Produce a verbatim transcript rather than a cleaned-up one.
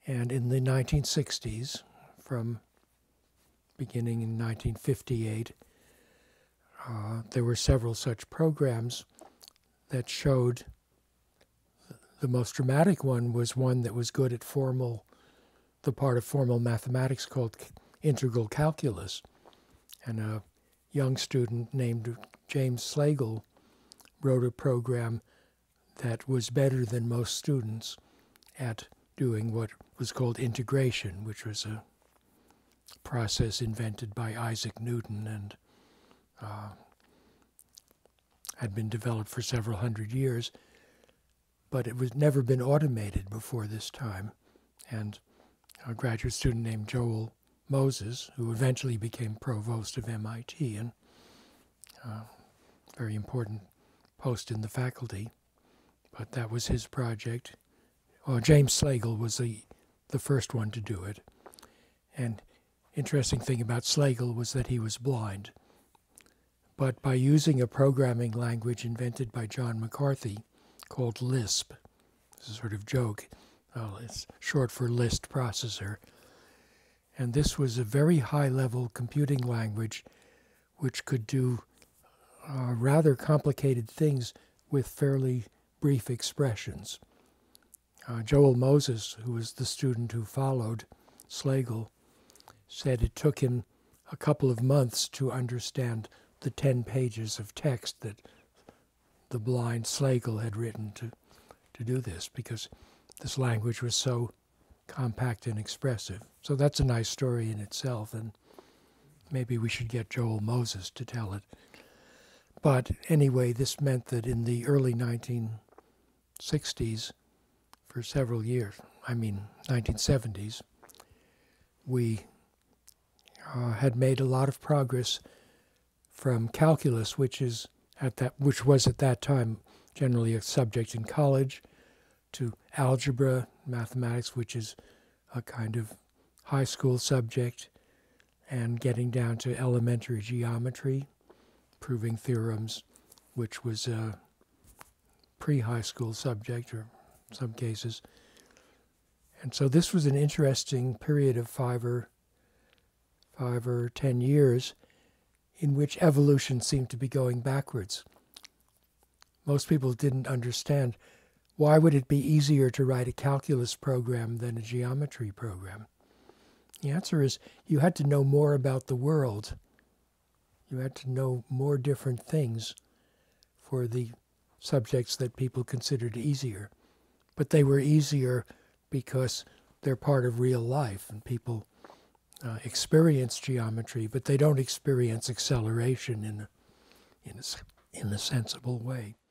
And in the nineteen sixties, from beginning in nineteen fifty-eight, uh, there were several such programs that showed. The most dramatic one was one that was good at formal, the part of formal mathematics called integral calculus. And a young student named James Slagle wrote a program that was better than most students at doing what was called integration, which was a process invented by Isaac Newton and uh, had been developed for several hundred years. But it was never been automated before this time. And a graduate student named Joel Moses, who eventually became Provost of M I T, and uh, very important post in the faculty, but that was his project. Well, James Slagle was the, the first one to do it. And interesting thing about Slagle was that he was blind. But by using a programming language invented by John McCarthy, called Lisp. It's a sort of joke. Oh, it's short for list processor. And this was a very high-level computing language which could do uh, rather complicated things with fairly brief expressions. Uh, Joel Moses, who was the student who followed Slagle, said it took him a couple of months to understand the ten pages of text that the blind Slagle had written to, to do this, because this language was so compact and expressive. So that's a nice story in itself, and maybe we should get Joel Moses to tell it. But anyway, this meant that in the early nineteen sixties, for several years, I mean nineteen seventies, we uh, had made a lot of progress from calculus, which is at that, which was at that time generally a subject in college, to algebra, mathematics, which is a kind of high school subject, and getting down to elementary geometry, proving theorems, which was a pre-high school subject, or in some cases. And so this was an interesting period of five or five or ten years in which evolution seemed to be going backwards. Most people didn't understand, why would it be easier to write a calculus program than a geometry program? The answer is, you had to know more about the world. You had to know more different things for the subjects that people considered easier. But they were easier because they're part of real life, and people uh, experience geometry, but they don't experience acceleration in a, in a, in a sensible way.